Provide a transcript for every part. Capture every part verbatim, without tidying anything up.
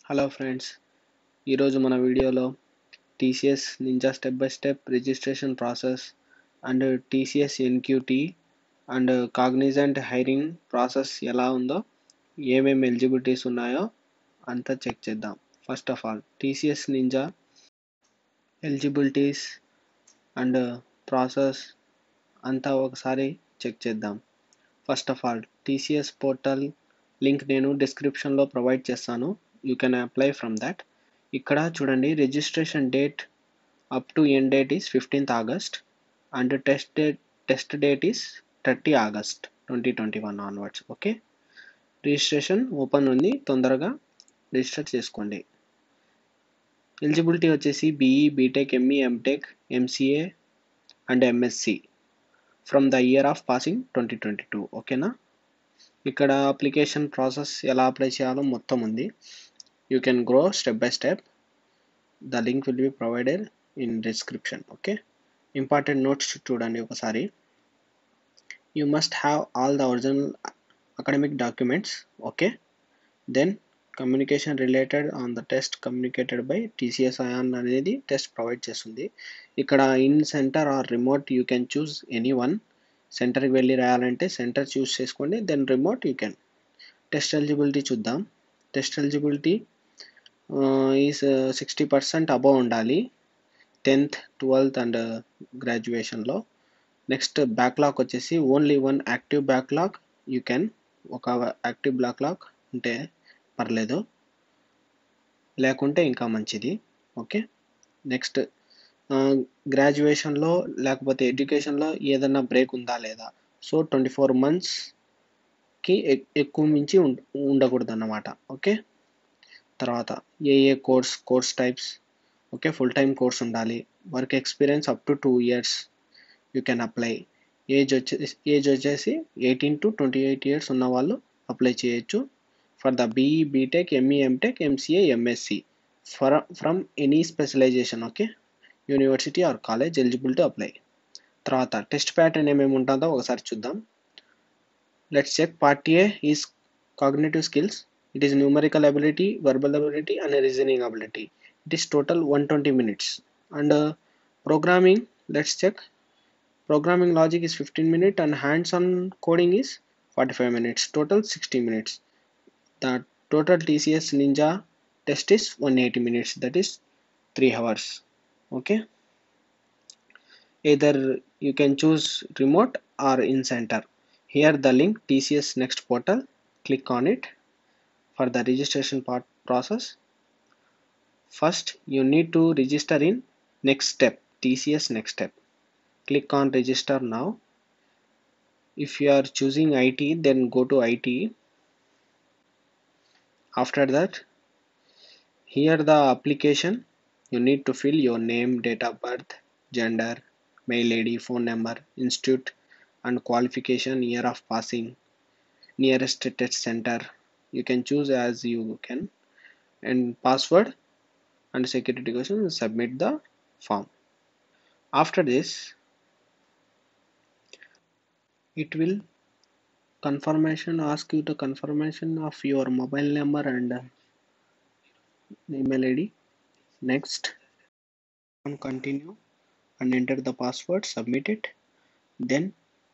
Hello friends, ఈరోజు మన వీడియోలో TCS ninja step by step registration process and TCS NQT and Cognizant hiring process ఎలా ఉందో, ఏమేమి ఎలిజిబిలిటీస్ ఉన్నాయో అంతా చెక్ చేద్దాం. First of all TCS ninja eligibilities and process అంతా ఒకసారి చెక్ చేద్దాం. First of all TCS portal link నేను డిస్క్రిప్షన్లో ప్రొవైడ్ చేస్తాను. You can apply from that. ఇక్కడ చూడండి, registration date up to end date is fifteenth August and test date test date is thirty August twenty twenty one onwards. Okay, registration open ఉంది, తొందరగా register చేసుకోండి. Eligibility వచ్చేసి BE, BTech, ME, MTech, MCA and MSc from the year of passing twenty twenty two. ఓకేనా, ఇక్కడ application process ఎలా apply చేయాలో మొత్తం ఉంది. You can grow step by step. The link will be provided in description. Okay, important notes చూడండి ఒకసారి. You must have all the original academic documents. Okay, then communication related on the test communicated by TCS iON అనేది test provide చేస్తుంది. ఇక్కడ in center or remote you can choose any one. సెంటర్కి వెళ్ళి రాయాలంటే center choose చేసుకోండి, then remote you can. Test eligibility చూద్దాం. Test eligibility is sixty percent above ఉండాలి tenth, twelfth and గ్రాడ్యుయేషన్లో. నెక్స్ట్ బ్యాక్లాగ్ వచ్చేసి only one active backlog you can. ఒక active backlog ఉంటే పర్లేదు, లేకుంటే ఇంకా మంచిది. ఓకే, నెక్స్ట్ గ్రాడ్యుయేషన్లో లేకపోతే ఎడ్యుకేషన్లో ఏదైనా బ్రేక్ ఉందా లేదా. సో ట్వంటీ ఫోర్ మంత్స్కి ఎక్కువ మించి ఉండకూడదు అన్నమాట. ఓకే, తర్వాత ఏ ఏ course course types. Okay, full time course ఉండాలి. Work experience up to two years you can apply. Age వచ్చేసి ఏజ్ వచ్చేసి eighteen to twenty eight years ఉన్న వాళ్ళు అప్లై చేయొచ్చు. For the BE, BTech, ME, MTech, MCA, MSc for from any specialization. Okay, university or college eligible to apply. తర్వాత test pattern ఏమేమి ఉంటుందో ఒకసారి చూద్దాం. Let's check. Part A is cognitive skills. It is numerical ability, verbal ability and reasoning ability. It is total one hundred twenty minutes. And uh, programming, let's check. Programming logic is fifteen minutes and hands-on coding is forty-five minutes. Total sixty minutes. The total T C S Ninja test is one hundred eighty minutes. That is three hours. Okay. Either you can choose remote or in center. Here the link T C S Next portal. Click on it. For the registration part process, first you need to register in next step, T C S next step. Click on register now. If you are choosing I T, then go to I T. After that, here the application, you need to fill your name, date of birth, gender, mail I D, phone number, institute and qualification, year of passing, nearest test center. You can choose as you can, and password and security question. Submit the form. After this, it will confirmation ask you the confirmation of your mobile number and email I D. Next, on continue and enter the password, submit it. Then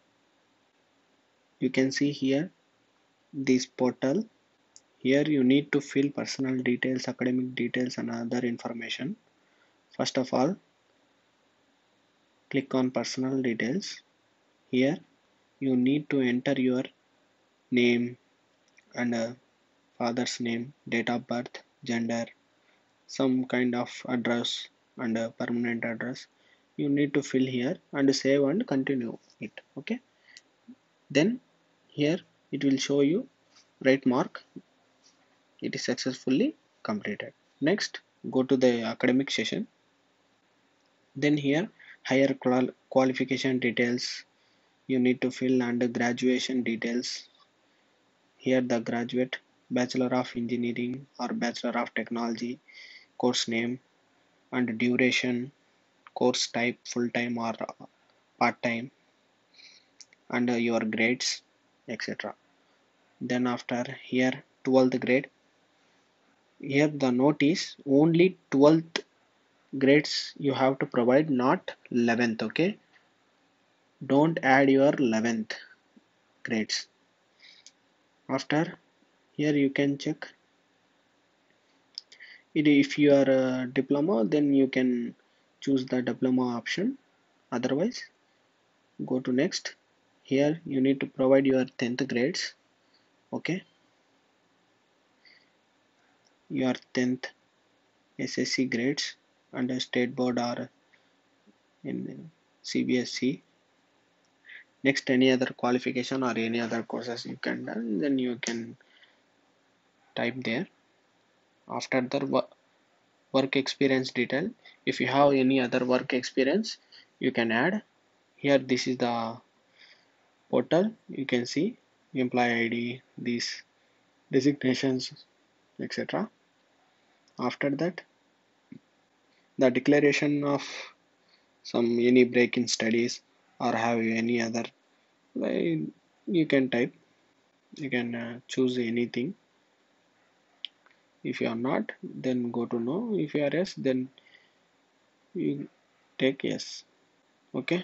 you can see here this portal. Here you need to fill personal details, academic details and other information. First of all, click on personal details. Here you need to enter your name and uh, father's name, date of birth, gender, some kind of address and a permanent address. You need to fill here and save and continue it. Okay, then here it will show you right mark, it is successfully completed. Next, go to the academic session. Then here higher qual qualification details you need to fill and graduation details. Here the graduate, bachelor of engineering or bachelor of technology, course name and duration, course type, full-time or part-time, and your grades, etc. Then after here twelfth grade, here the note is only twelfth grades you have to provide, not eleventh. Okay, don't add your eleventh grades. After, here you can check it. If you are a diploma, then you can choose the diploma option, otherwise go to next. Here you need to provide your tenth grades. Okay, your tenth S S C grades under state board or in C B S E. Next, any other qualification or any other courses you can done, then you can type there. After the work experience detail, if you have any other work experience, you can add here. This is the portal, you can see employee I D, these designations, etc. After that, the declaration of some any break in studies or have any other, like, you can type, you can uh, choose anything. If you are not, then go to no. If you are yes, then you take yes. Okay,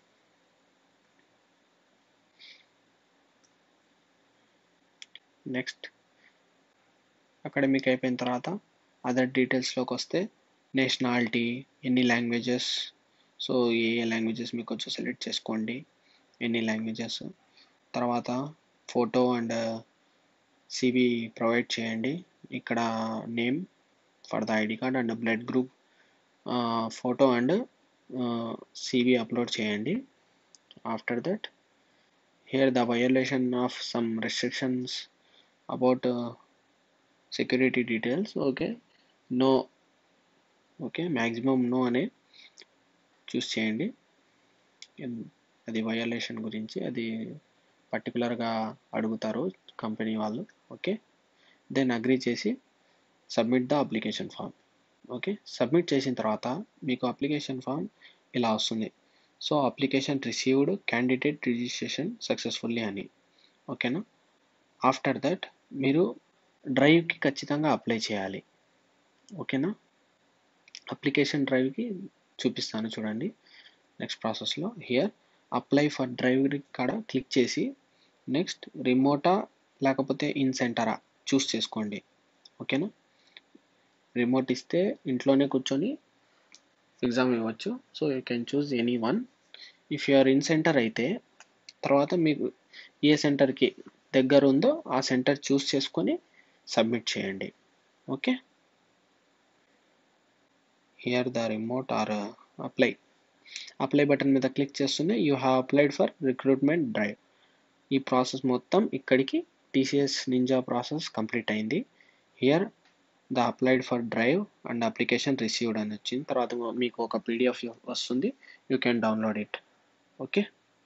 next academic అయిపోయిన తర్వాత other డీటెయిల్స్లోకి వస్తే nationality, ఎన్ని languages, so ఏ ఏ languages మీకు కొంచెం select చేసుకోండి, ఎన్ని లాంగ్వేజెస్. తర్వాత ఫోటో అండ్ సివి ప్రొవైడ్ చేయండి. ఇక్కడ name for the ID card and blood group, photo and CV upload చేయండి. After that, here the violation of some restrictions about uh, security details. Okay, no. Okay, maximum no అనే చూస్ చేయండి. అది violation గురించి, అది పర్టికులర్గా అడుగుతారు కంపెనీ వాళ్ళు. Okay, then agree చేసి submit the application form. Okay, submit చేసిన తర్వాత మీకు అప్లికేషన్ ఫామ్ ఇలా వస్తుంది. So application received, candidate registration successfully అని. ఓకేనా. ఆఫ్టర్ దట్ మీరు డ్రైవ్కి ఖచ్చితంగా అప్లై చేయాలి. ఓకేనా. అప్లికేషన్ డ్రైవ్కి చూపిస్తాను చూడండి నెక్స్ట్ ప్రాసెస్లో. హియర్ అప్లై ఫర్ డ్రైవ్ కాడ క్లిక్ చేసి నెక్స్ట్ రిమోటా లేకపోతే ఇన్ సెంటరా చూస్ చేసుకోండి. ఓకేనా. రిమోట్ ఇస్తే ఇంట్లోనే కూర్చొని ఎగ్జామ్ ఇవ్వచ్చు. So you can choose any one. If you're in center అయితే తర్వాత మీకు ఏ సెంటర్కి దగ్గర ఉందో ఆ సెంటర్ చూస్ చేసుకొని సబ్మిట్ చేయండి. Okay, here the remote or apply apply button మీద క్లిక్ చేస్తూనే you have applied for recruitment drive. ఈ ప్రాసెస్ మొత్తం ఇక్కడికి టీసీఎస్ నింజా ప్రాసెస్ కంప్లీట్ అయింది. Here the applied for drive and application received అని వచ్చింది. తర్వాత మీకు ఒక పీడిఎఫ్ వస్తుంది, you can download it. Okay,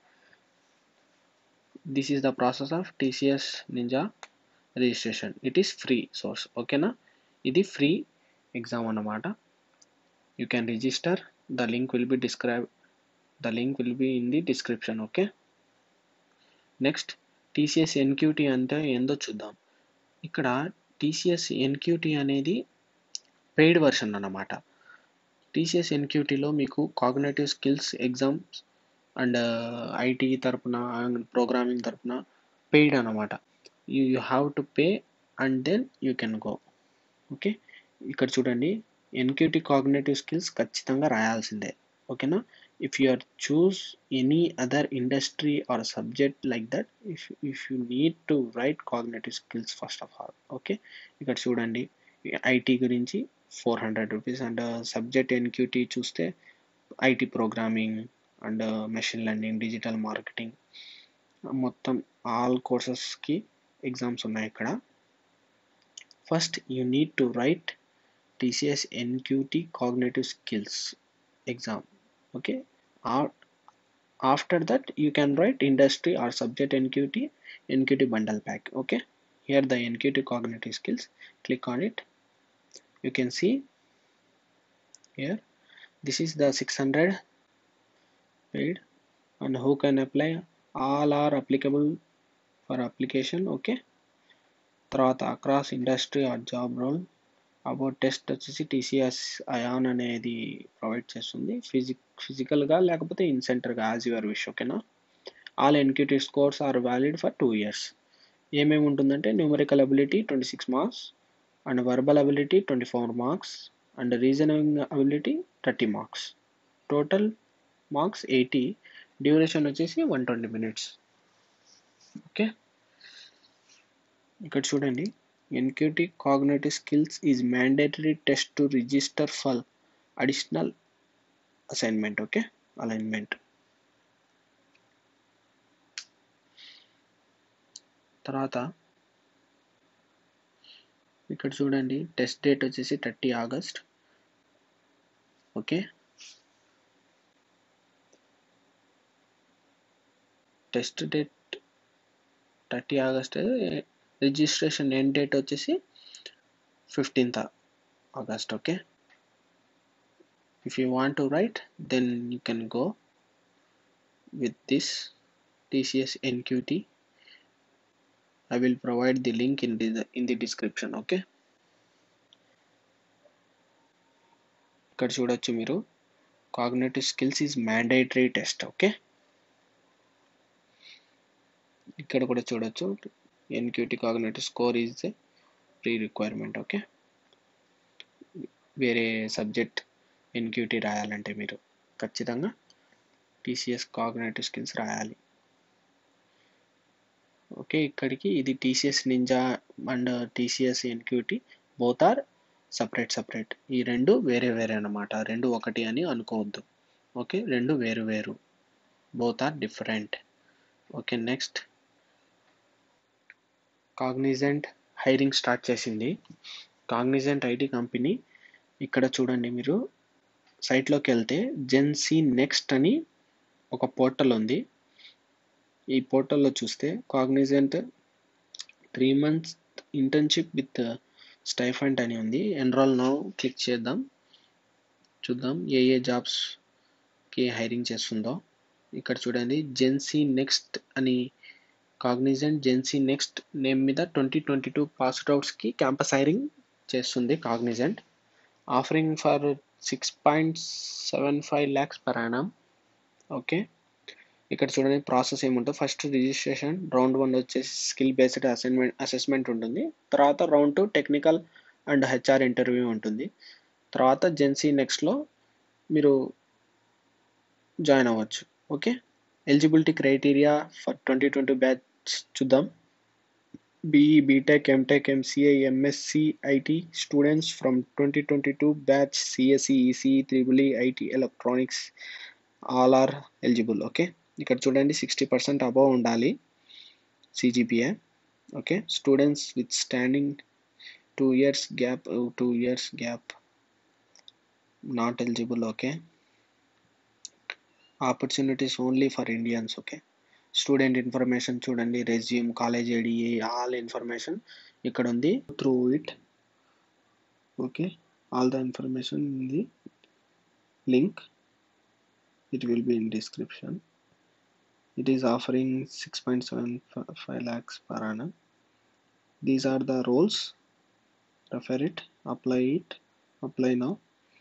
this is the process of TCS ninja registration. It is free source. ఓకేనా, ఇది ఫ్రీ ఎగ్జామ్ అన్నమాట. You can register. The link will be describe the link will be in the description. Okay, next TCS NQT అంటే ఏందో చూద్దాం. ఇక్కడ టీసీఎస్ ఎన్క్యూటీ అనేది పెయిడ్ వర్షన్ అన్నమాట. టీసీఎస్ ఎన్క్యూటీలో మీకు cognitive skills exams and IT తరపున ప్రోగ్రామింగ్ తరపున పెయిడ్ అన్నమాట. You you have to pay and then you can go. Okay, ఇక్కడ చూడండి, ఎన్క్యూటీ కాగ్నిటివ్ స్కిల్స్ ఖచ్చితంగా రాయాల్సిందే. ఓకేనా. If you are choose any other industry or subject like that, if if you need to write cognitive skills first of all. Okay, ఇక్కడ చూడండి, IT గురించి four hundred rupees and subject NQT చూస్తే IT programming and machine learning, digital marketing, మొత్తం all కోర్సెస్కి exams ఉన్నాయి ఇక్కడ. First you need to write TCS NQT cognitive skills exam. Okay, after that you can write industry or subject N Q T N Q T bundle pack. Okay, here the N Q T cognitive skills, click on it. You can see here this is the six hundred paid and who can apply, all are applicable for application. Okay, తర్వాత across industry or job role, about test వచ్చేసి TCS iON అనేది provide చేస్తుంది, physic ఫిజికల్గా లేకపోతే in సెంటర్గా as your wish. ఓకేనా. All NQT scores are valid for two years. ఏమేమి ఉంటుందంటే numerical ability twenty six marks and verbal ability twenty four marks and reasoning ability thirty marks. Total marks eighty. Duration వచ్చేసి one twenty minutes. Okay, ఇక్కడ చూడండి, NQT cognitive skills is mandatory test to register for additional assignment. Okay, alignment. తర్వాత ఇక్కడ చూడండి, test date వచ్చేసి thirty August. Okay, test date thirty August. Registration end date వచ్చేసి fifteenth August. Okay, if you want to write then you can go with this T C S N Q T. I will provide the link in the in the description. Okay, ఇక్కడ చూడొచ్చు మీరు, cognitive skills is mandatory test. Okay, ఇక్కడ కూడా చూడొచ్చు, NQT cognitive score is pre requirement. Okay, వేరే subject NQT రాయాలంటే మీరు ఖచ్చితంగా టీసీఎస్ కాగ్నిటివ్ స్కిల్స్ రాయాలి. ఓకే, ఇక్కడికి ఇది TCS ninja and TCS NQT both are separate separate. ఈ రెండు వేరే వేరే అన్నమాట, రెండు ఒకటి అని అనుకోవద్దు. ఓకే, రెండు వేరు వేరు, both are different. Okay, next, Cognizant hiring start చేసింది. కాగ్నిజెంట్ ఐటీ కంపెనీ, ఇక్కడ చూడండి మీరు సైట్లోకి వెళ్తే జెన్సీ నెక్స్ట్ అని ఒక పోర్టల్ ఉంది. ఈ పోర్టల్లో చూస్తే Cognizant three months internship with stipend అని ఉంది. ఎన్రోల్ నౌ క్లిక్ చేద్దాం, చూద్దాం ఏ ఏ జాబ్స్కి హైరింగ్ చేస్తుందో. ఇక్కడ చూడండి, జెన్సీ నెక్స్ట్ అని కాగ్నిజెంట్ జెన్సీ నెక్స్ట్ నేమ్ మీద ట్వంటీ ట్వంటీ టూ పాస్డ్ అవుట్స్కి క్యాంపస్ హైరింగ్ చేస్తుంది Cognizant. Offering for six point seven five lakhs per annum. Okay, ఇక్కడ చూడండి ప్రాసెస్ ఏముంటుందో. ఫస్ట్ రిజిస్ట్రేషన్, రౌండ్ వన్ వచ్చేసి స్కిల్ బేస్డ్ అసైన్మెంట్ అసెస్మెంట్ ఉంటుంది. తర్వాత round two technical and HR interview ఉంటుంది. తర్వాత జెన్సీ నెక్స్ట్లో మీరు జాయిన్ అవ్వచ్చు. Okay, eligibility criteria for twenty twenty batch చూద్దాం. BE, BTech, MTech, MCA, MSc IT students from twenty twenty two batch, CSC, ECE, triple E, IT, electronics all are eligible. Okay, ఇక్కడ చూడండి sixty percent above ఉండాలి CGPA. Okay, students with standing two years gap two years gap not eligible. Okay, opportunities only for Indians. Okay, student information చూడండి, resume, college ID, all information ఇక్కడ ఉంది. Through it. Okay, all the information in the link, it will be in description. It is offering six point seven five lakhs per annum. These are the roles. Refer it, apply it, apply now.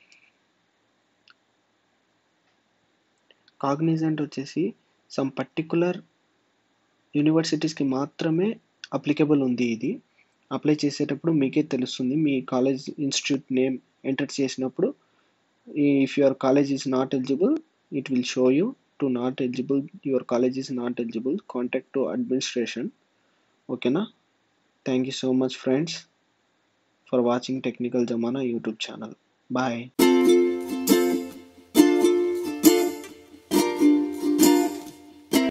Cognizant వచ్చేసి some particular యూనివర్సిటీస్కి మాత్రమే applicable ఉంది. ఇది apply చేసేటప్పుడు మీకే తెలుస్తుంది. మీ college institute name enter చేసినప్పుడు if your college is not eligible, it will show you to not eligible, your college is not eligible, contact to administration. Okay na. Thank you so much friends for watching Technical Zamana YouTube channel. Bye.